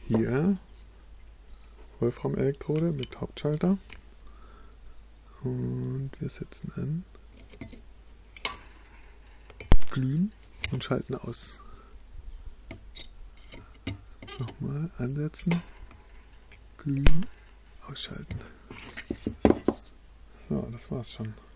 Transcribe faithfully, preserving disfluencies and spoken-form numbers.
hier Wolfram-Elektrode mit Hauptschalter. Und wir setzen an Glühen und schalten aus. Nochmal ansetzen, glühen, ausschalten. So, das war's schon.